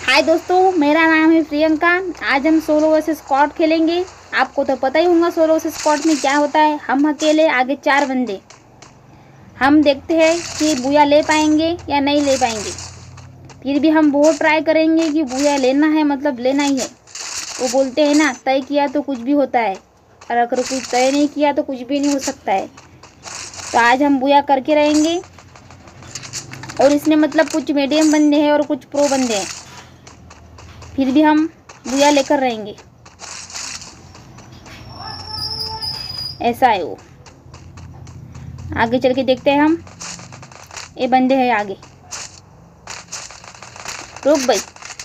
हाय दोस्तों, मेरा नाम है प्रियंका। आज हम सोलो वर्सेस स्क्वाड खेलेंगे। आपको तो पता ही होगा सोलो वर्सेस स्क्वाड में क्या होता है। हम अकेले, आगे 4 बंदे। हम देखते हैं कि बुया ले पाएंगे या नहीं ले पाएंगे। फिर भी हम बहुत ट्राई करेंगे कि बुया लेना है, मतलब लेना ही है। वो बोलते हैं ना, तय किया तो कुछ भी होता है, और अगर कुछ तय नहीं किया तो कुछ भी नहीं हो सकता है। तो आज हम बुया करके रहेंगे। और इसमें मतलब कुछ मीडियम बंदे हैं और कुछ प्रो बंदे हैं। फिर भी हम बुया लेकर रहेंगे, ऐसा है वो। आगे चल के देखते हैं हम। ये बंदे हैं आगे। रुक भाई,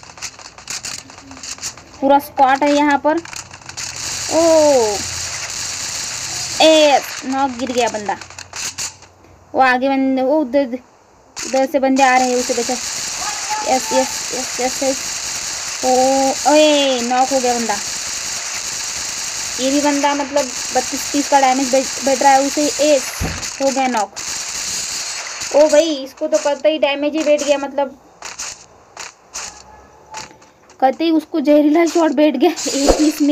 पूरा स्क्वाड है यहाँ पर। ओ ए नॉक, गिर गया बंदा। वो आगे बंदे, वो उधर उधर से बंदे आ रहे हैं, उसे बचा। Yes yes yes yes yes. ओए नॉक हो गया बंदा। ये भी बंदा मतलब 32-30 का डैमेज बैठ रहा है उसे। एक हो गया नॉक। ओ भाई, इसको तो कतई ही डैमेज ही बैठ गया, मतलब कतई उसको जहरीला शॉट बैठ गया। एक इसमें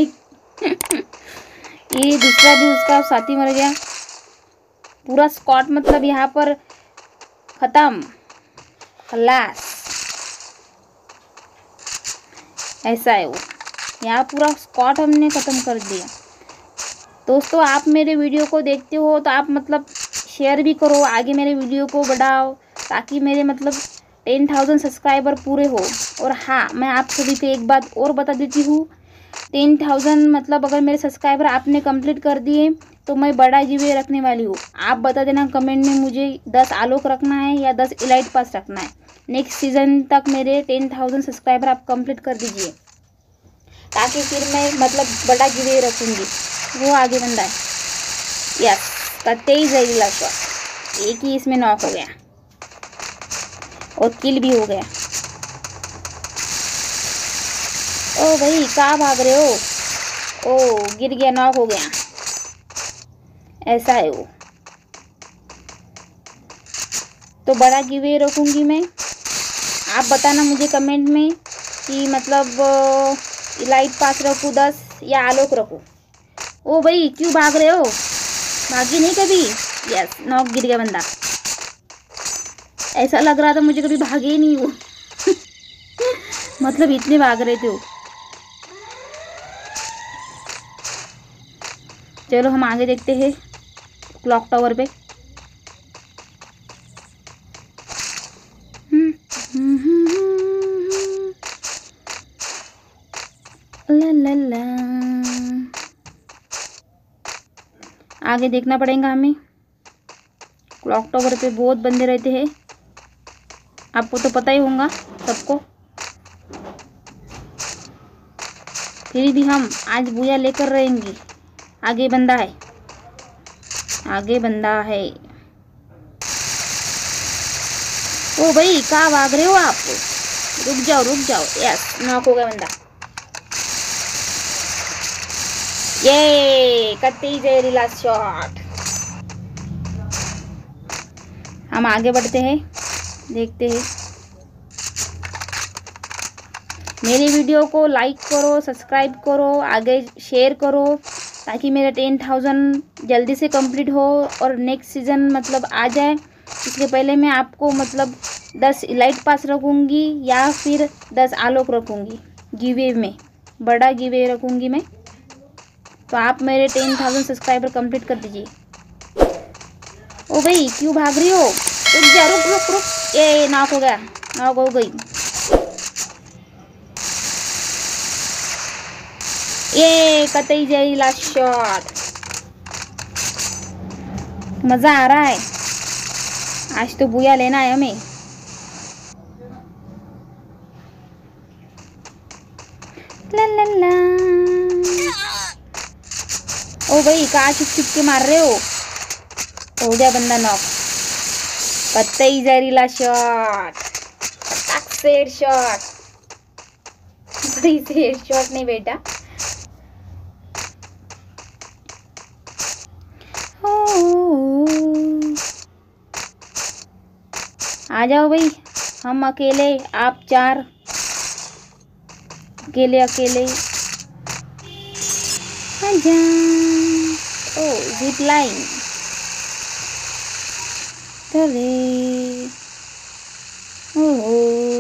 ये दूसरा भी उसका साथी मर गया। पूरा स्क्वाड मतलब यहाँ पर खत्म, खलास। ऐसा है वो, यहाँ पूरा स्क्वाड हमने ख़त्म कर दिया। दोस्तों, आप मेरे वीडियो को देखते हो तो आप मतलब शेयर भी करो, आगे मेरे वीडियो को बढ़ाओ, ताकि मेरे मतलब 10,000 सब्सक्राइबर पूरे हो। और हाँ, मैं आप सभी को एक बात और बता देती हूँ। 10,000 मतलब अगर मेरे सब्सक्राइबर आपने कंप्लीट कर दिए तो मैं बड़ा गिवे रखने वाली हूँ। आप बता देना कमेंट में, मुझे 10 आलोक रखना है या 10 इलाइट पास रखना है। नेक्स्ट सीज़न तक मेरे 10,000 सब्सक्राइबर आप कंप्लीट कर दीजिए, ताकि फिर मैं मतलब बड़ा गिवे रखूँगी। वो आगे बंदा है। यस, का 23 जहरीला शॉट। एक ही इसमें नॉक हो गया और किल भी हो गया। ओ भाई, कहाँ भाग रहे हो? ओ गिर गया, नॉक हो गया। ऐसा है वो। तो बड़ा गिवे रखूँगी मैं। आप बताना मुझे कमेंट में कि मतलब इलाइट पास रखूँ 10 या आलोक रखूँ। ओ भाई, क्यों भाग रहे हो? भागी नहीं कभी। यस, नॉक, गिर गया बंदा। ऐसा लग रहा था मुझे कभी भागे ही नहीं वो। मतलब इतने भाग रहे थे वो। चलो हम आगे देखते हैं क्लॉक टावर पे। ला ला ला, आगे देखना पड़ेगा हमें। क्लॉक टावर पे बहुत बंदे रहते हैं, आपको तो पता ही होगा सबको। फिर भी हम आज बुया लेकर रहेंगे। आगे बंदा है, आगे बंदा है। ओ भाई, कहाँ भाग रहे हो आप? रुक जाओ रुक जाओ। यस, नॉक हो गया बंदा। ये कत्ती जहरीला शॉट। हम आगे बढ़ते हैं, देखते हैं। मेरी वीडियो को लाइक करो, सब्सक्राइब करो, आगे शेयर करो, ताकि मेरा 10,000 जल्दी से कंप्लीट हो और नेक्स्ट सीज़न मतलब आ जाए। इसके पहले मैं आपको मतलब 10 इलाइट पास रखूँगी या फिर 10 आलोक रखूँगी। गिवे में बड़ा गिवे रखूँगी मैं। तो आप मेरे 10,000 सब्सक्राइबर कंप्लीट कर दीजिए। ओ भाई, क्यों भाग रही हो? रुक जा, रुक रुक रुक। ये नॉक हो गया, नॉक हो गई। ये कतई जहरीला शॉट। मज़ा आ रहा है। आज तो बुया लेना है हमें। ला ला ला। ओ भाई, कहाँ छुप छुप के मार रहे हो गया बंदा नॉक। कतई जहरीला शॉट, शेर शॉट। बड़ी शेर शॉट नहीं बेटा। आ जाओ भाई, हम अकेले आप 4। अकेले अकेले। आजा। ओ जिप लाइन। अरे ओहो,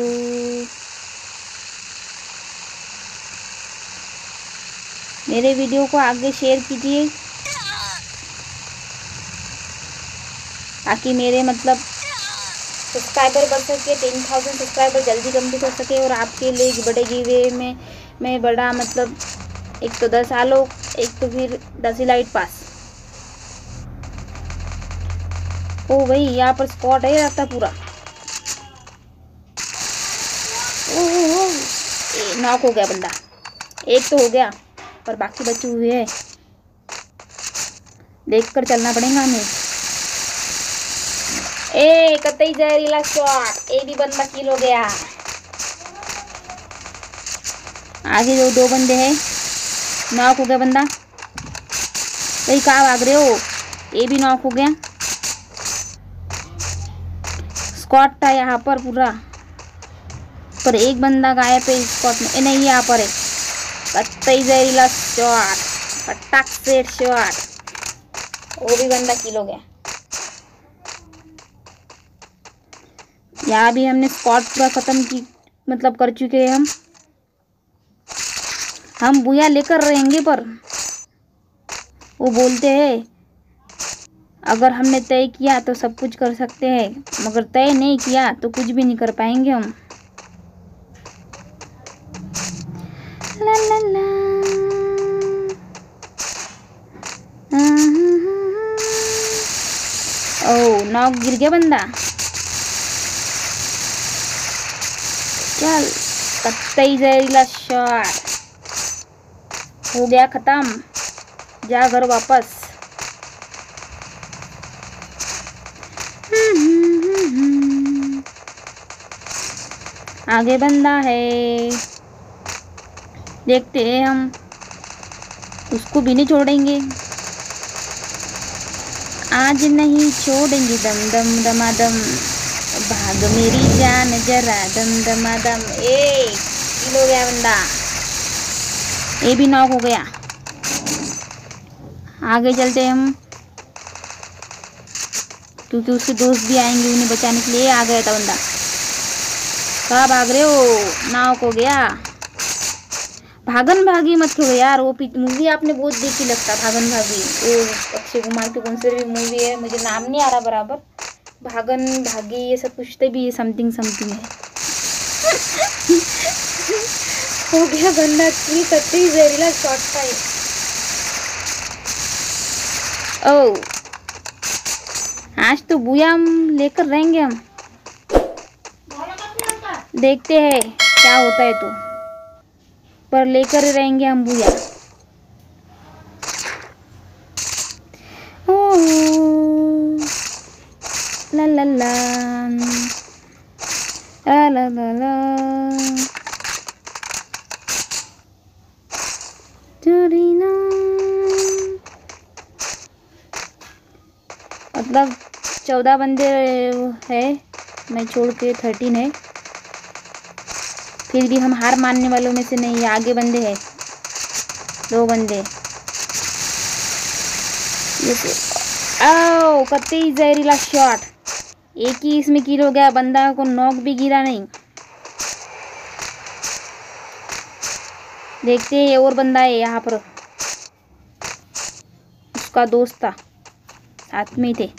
मेरे वीडियो को आगे शेयर कीजिए ताकि मेरे मतलब सब्सक्राइबर बढ़ सके, 10,000 सब्सक्राइबर जल्दी कंप्लीट हो सके और आपके लिए बड़े गिवे में मैं बड़ा मतलब एक तो 10 आलोक, एक तो फिर 10 इलाइट पास। ओ भाई यहाँ पर स्पॉट है रहता पूरा। ओह नॉक हो गया बंदा, एक तो हो गया पर बाकी बचे हुए हैं, देखकर चलना पड़ेगा हमें। ए कतई जहरीला शॉट, ए भी बंदा किल हो गया। आगे जो दो बंदे हैं, नॉक हो गया बंदा। भाई कहाँ भाग रहे हो, ए भी नॉक हो गया। स्क्वाड था यहाँ पर पूरा, पर एक बंदा गायब है स्पॉट में। नहीं यहाँ पर है, कतई जहरीला शॉट, फटाक से शॉट, वो भी बंदा किल हो गया। यहाँ भी हमने स्क्वाड पूरा खत्म की मतलब कर चुके हैं हम बुया लेकर रहेंगे। पर वो बोलते हैं अगर हमने तय किया तो सब कुछ कर सकते हैं, मगर तय नहीं किया तो कुछ भी नहीं कर पाएंगे हम। ला ला ला। ओ नॉक गिर गया बंदा। चल कतई जहरीला शॉट, हो गया खत्म, जा घर वापस। आगे बंदा है, देखते हैं हम, उसको भी नहीं छोड़ेंगे, आज नहीं छोड़ेंगे, दम दम दमादम, भाग मेरी जान जरा दम दमादम। ए किल हो गया बंदा, ये भी नॉक हो गया। आगे चलते हैं हम, क्योंकि उसके दोस्त भी आएंगे उन्हें बचाने के लिए। आ गया था बंदा, कहाँ भाग रहे हो, नॉक हो गया। भागन भागी मत करो यार, वो मूवी आपने बहुत देखी लगता, भागन भागी, वो अक्षय कुमार की कौन सी भी मूवी है, मुझे नाम नहीं आ रहा बराबर, भागन भागी ये सब कुछ तो भी ये समथिंग समथिंग है। हो गया बंदा की, कतई जहरीला शॉट था ये। ओ आज तो बुया लेकर रहेंगे हम, देखते हैं क्या होता है तो, पर लेकर रहेंगे हम बुया। ला ला ला ला ला ला। मतलब 14 बंदे है, मैं छोड़ के 13 है, फिर भी हम हार मानने वालों में से नहीं। आगे बंदे हैं, 2 बंदे। आओ कतई जहरीला शॉट, एक ही इसमें किल हो गया, बंदा को नॉक भी गिरा नहीं। देखते हैं और बंदा है यहाँ पर, उसका दोस्त था, साथ में थे।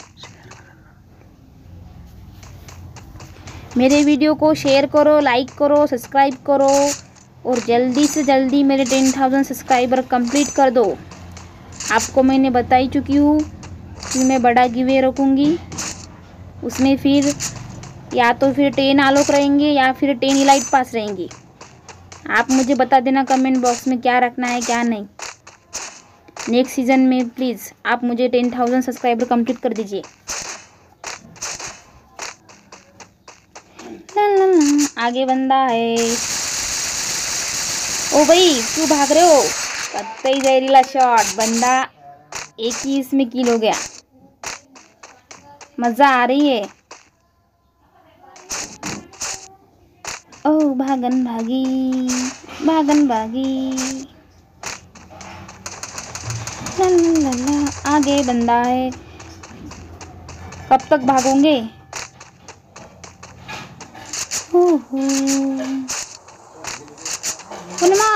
मेरे वीडियो को शेयर करो, लाइक करो, सब्सक्राइब करो और जल्दी से जल्दी मेरे 10,000 सब्सक्राइबर कंप्लीट कर दो। आपको मैंने बता ही चुकी हूँ कि मैं बड़ा गिवे रखूँगी, उसमें फिर या तो फिर 10 आलोक रहेंगे या फिर 10 इलाइट पास रहेंगी। आप मुझे बता देना कमेंट बॉक्स में क्या रखना है क्या नहीं। नेक्स्ट सीज़न में प्लीज़ आप मुझे 10,000 सब्सक्राइबर कंप्लीट कर दीजिए। आगे बंदा है, ओ भाई क्यों भाग रहे हो, कतई जहरीला शॉट, बंदा एक ही इसमें किल हो गया, मज़ा आ रही है। ओ भागन भागी, भागन भागी, ला ला ला, आगे बंदा है। कब तक भागोगे? पूर्णिमा,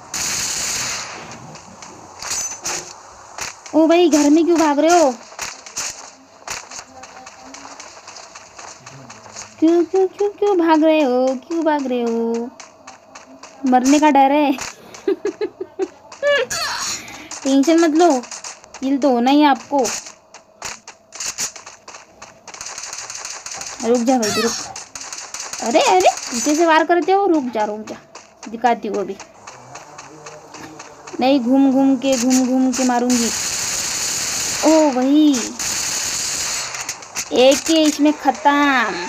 ओ भाई घर में क्यों भाग रहे हो? क्यों क्यों क्यों क्यों भाग रहे हो? क्यों भाग रहे हो? मरने का डर है? टेंशन मत लो, किल तो होना ही है आपको। रुक जा भाई रुक। अरे अरे पीछे से वार करते हो, रुक जा दिखाती हूँ अभी। नहीं, घूम घूम के मारूंगी। ओ भाई एक ही इसमें खत्म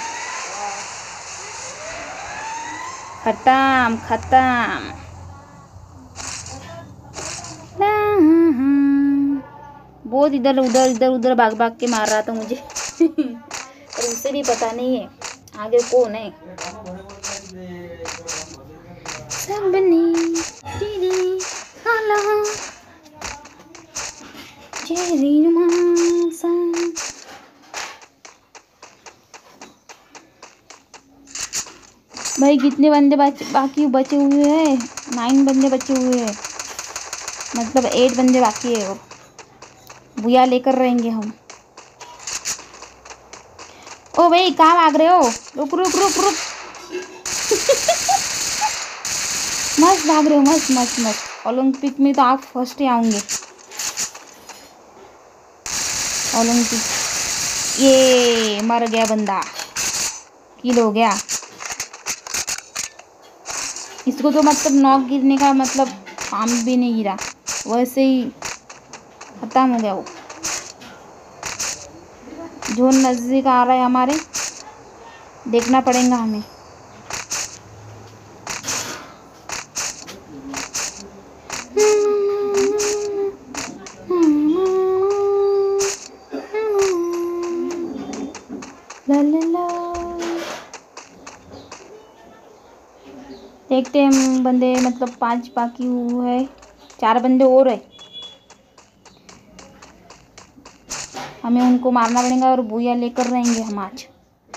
खत्म खत्म। बहुत इधर उधर भाग भाग के मार रहा था मुझे। और उसे भी पता नहीं है आगे कौन है। भाई कितने बंदे बाकी बचे हुए हैं? 9 बंदे बचे हुए हैं, मतलब 8 बंदे बाकी है। और बुया लेकर रहेंगे हम। ओ भाई कहाँ भाग रहे हो? रुक रुक रुक रुक। मस्त भाग रहे हो, मस्त मस्त मस्त। ओलंपिक में तो आप फर्स्ट ही आऊंगे। ओलंपिक। ये मर गया बंदा, किल हो गया। इसको तो मतलब नॉक गिरने का मतलब काम भी नहीं गिरा, वैसे ही खत्म हो गया वो। जो नजदीक आ रहा है हमारे, देखना पड़ेगा हमें। ला ला ला। देखते हैं हम बंदे, मतलब 5 बाकी हुए है, 4 बंदे और है। हमें उनको मारना पड़ेगा और बुया लेकर रहेंगे हम आज।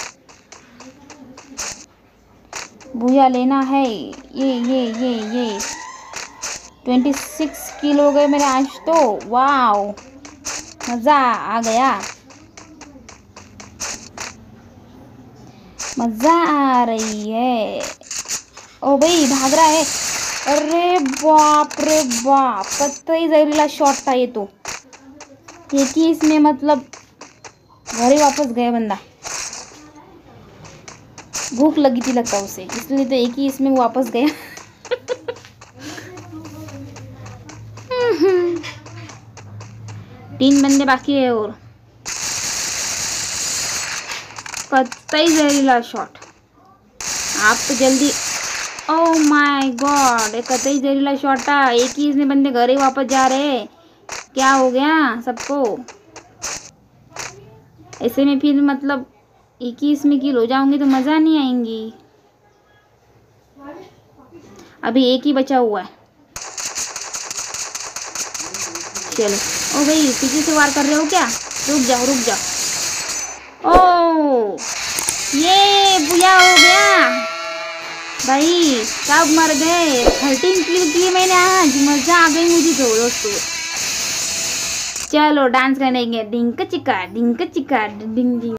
बुया लेना है। ये 26 किल हो गए मेरे आज तो। वाओ मज़ा आ गया, मज़ा आ रही है। ओ भाई भाग रहा है। अरे बाप रे बाप, कतई जहरीला शॉट था ये तो। एक ही इसमें मतलब घर ही वापस गया बंदा। भूख लगी थी लगता उसे, इसलिए तो एक ही इसमें वापस गया। 3 बंदे बाकी है और कतई जहरीला शॉट। आप तो जल्दी। ओह माय गॉड, एक कतई जहरीला शॉट था। एक ही इसमें बंदे घर ही वापस जा रहे हैं। क्या हो गया सबको? ऐसे में फिर मतलब एक ही इसमें किल हो जाऊंगी तो मज़ा नहीं आएंगी। अभी एक ही बचा हुआ है। चलो। ओ भाई पीछे से वार कर रहे हो क्या? रुक जाओ रुक जाओ। ओ ये बुया हो गया भाई, सब मर गए। 13 किल किए मैंने आज, मज़ा आ गई मुझे तो दोस्तों। चलो डांस करेंगे, डिंक चिका डिंग डिंग।